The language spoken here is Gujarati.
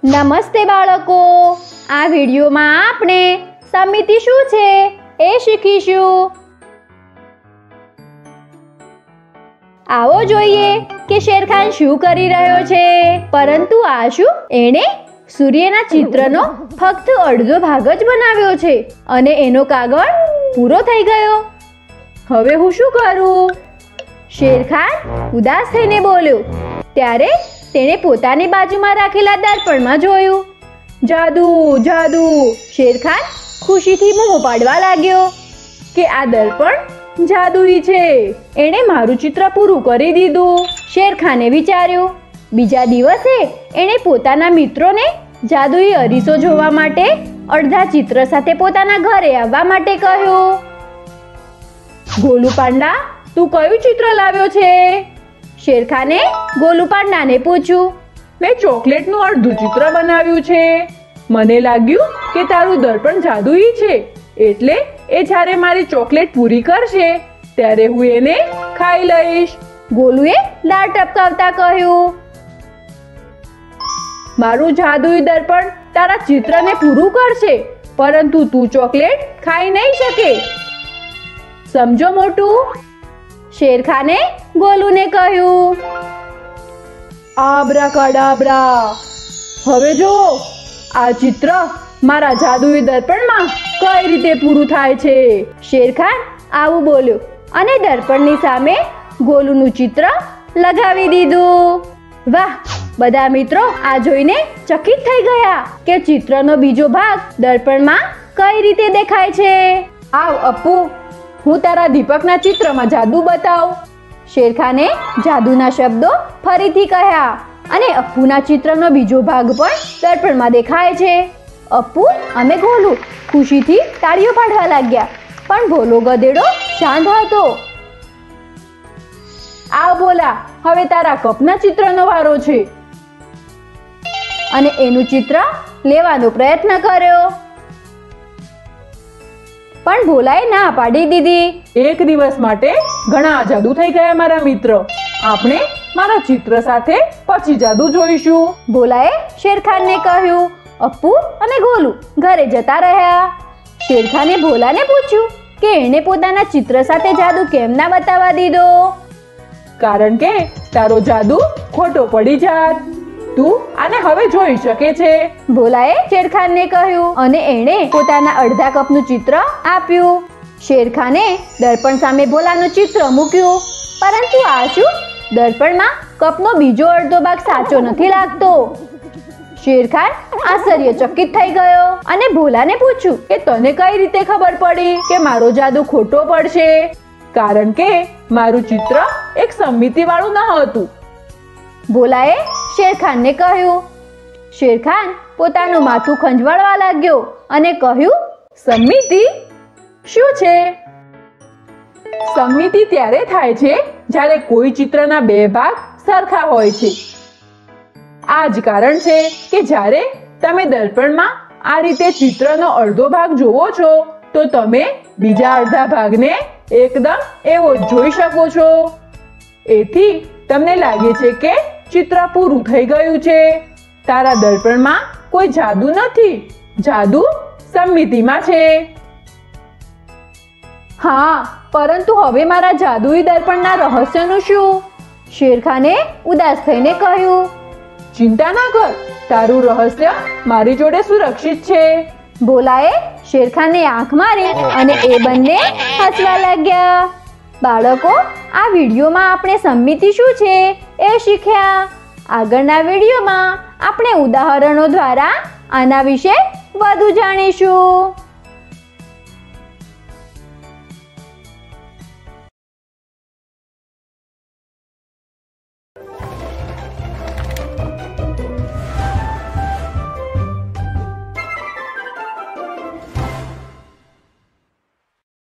નમસ્તે બાળકો, આ વિડીયોમાં આપણે સમિતિ શું છે એ શીખીશું। આવો જોઈએ કે શેરખાન શું કરી રહ્યો છે। પરંતુ આ શું, એણે સૂર્યના ચિત્રનો ફક્ત અડધો ભાગ જ બનાવ્યો છે અને એનો કાગળ પૂરો થઈ ગયો। હવે હું શું કરું? શેરખાન ઉદાસ થઈને બોલ્યો। ત્યારે તેણે પોતાની બાજુમાં રાખેલા દર્પણમાં જોયું। જાદુ જાદુ! શેરખાન ખુશીથી બૂમો પાડવા લાગ્યો કે આ દર્પણ જાદુઈ છે, એણે મારું ચિત્ર પૂરું કરી દીધું। શેરખાને વિચાર્યું। બીજા દિવસે એણે પોતાના મિત્રોને જાદુઈ અરીસો જોવા માટે અડધા ચિત્ર સાથે પોતાના ઘરે આવવા માટે કહ્યું। ગોલુ પાંડા, તું કયું ચિત્ર લાવ્યો છે? શેરખાને ગોલુ પાંડાને પૂછ્યું। મેં ચોકલેટનું અડધું ચિત્ર બનાવ્યું છે। મને લાગ્યું કે તારું દર્પણ જાદુઈ છે, એટલે એ જ્યારે મારી ચોકલેટ પૂરી કરશે ત્યારે હું એને ખાઈ લઈશ। ગોલુએ લાળ ટપકાવતા કહ્યું। મારું જાદુઈ દર્પણ તારા ચિત્રને પૂરું કરશે, પરંતુ તું ચોકલેટ ખાઈ નહીં શકે, સમજો મોટું? શેરખાને ગોલુને કહ્યું। આબ્રાકાડાબ્રા! હવે જો આ ચિત્ર મારા જાદુઈ દર્પણમાં કઈ રીતે પૂરું થાય છે। શેરખાન આવું બોલ્યો અને દર્પણની સામે ગોલુનું ચિત્ર લગાવી દીધું। વાહ! બધા મિત્રો આ જોઈને ચકિત થઈ ગયા કે ચિત્રનો બીજો ભાગ દર્પણમાં કઈ રીતે દેખાય છે। આવ અપ્પુ, હું તારા દીપકના ચિત્રમાં જાદુ બતાવ। શેરખાને જાદુના શબ્દો ફરીથી કહ્યા અને અપ્પુના ચિત્રનો બીજો ભાગ પણ દર્પણમાં દેખાય છે। અપ્પુ અને ગોલુ ખુશીથી તાળીઓ પાડવા લાગ્યા, પણ ભોલો ગધેડો શાંત હતો। આવ ભોલા, હવે તારા કપના ચિત્રનો વારો છે। અને એનું ચિત્ર લેવાનો પ્રયત્ન કર્યો, પણ ભોલાએ ના પાડી દીધી। એક દિવસ માટે ઘણા જાદુ થઈ ગયા મારા મિત્ર, આપણે મારા ચિત્ર સાથે પછી જાદુ જોઈશું। ભોલાએ શેરખાનને કહ્યું। અપ્પુ અને ગોલુ ઘરે જતા રહ્યા। શેરખાને ભોલાને પૂછ્યું કે એણે પોતાના ચિત્ર સાથે જાદુ કેમ ના બતાવવા દીધો? કારણ કે તારો જાદુ ખોટો પડી જાત, તું આને હવે જોઈ શકે છે, ભોલાએ શેરખાનને કહ્યું અને એણે પોતાના અડધા કપનું ચિત્ર આપ્યું। શેરખાને દર્પણ સામે ભોલાનું ચિત્ર મૂક્યું, પરંતુ આ શું, દર્પણમાં કપનો બીજો અડધો ભાગ સાચો નથી લાગતો। શેરખાન આશ્ચર્યચકિત થઈ ગયો અને ભોલાને પૂછ્યું કે તને કઈ રીતે ખબર પડી કે મારો જાદુ ખોટો પડશે? કારણ કે મારું ચિત્ર એક સમિતિ વાળું ન હતું, ભોલાએ શેરખાનને કહ્યું। શેરખાન પોતાનું માથું ખંજવાળવા લાગ્યો અને કહ્યું, સમિતિ શું છે? સમિતિ ત્યારે થાય છે જ્યારે કોઈ ચિત્રના બે ભાગ સરખા હોય છે। આ જ કારણ છે કે જ્યારે તમે દર્પણમાં આ રીતે ચિત્રનો અડધો ભાગ જોવો છો તો તમે બીજા અડધા ભાગને એકદમ એવો જ જોઈ શકો છો। એથી તમને લાગે છે કે ચિત્ર પૂરું થઈ ગયું છે। તારા દર્પણમાં કોઈ જાદુ નથી, જાદુ સમિતિમાં છે। હા, પરંતુ હવે મારા જાદુઈ દર્પણના રહસ્યનું શું? શેરખાને ઉદાસ થઈને કહ્યું। ચિંતા ના કર, તારું રહસ્ય મારી જોડે સુરક્ષિત છે, ભોલાએ શેરખાનને આંખ મારી અને એ બંને હસવા લાગ્યા। બાળકો, આ વિડીયોમાં આપણે સમિતિ શું છે એ શીખ્યા। આગળના વિડીયોમાં આપણે ઉદાહરણો દ્વારા આના વિશે વધુ જાણીશું।